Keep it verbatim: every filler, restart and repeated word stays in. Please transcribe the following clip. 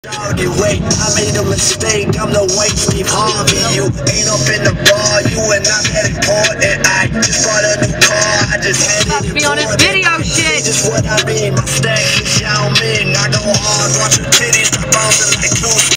Doggy, wait, I made a mistake, I'm the white Steve Harvey. You ain't up in the bar, you are not that important. I just bought a new car, I just had it Must be on his video shit. Just what I mean, my stack is Xiaomi. I go hard, watch your titties, I bounce like two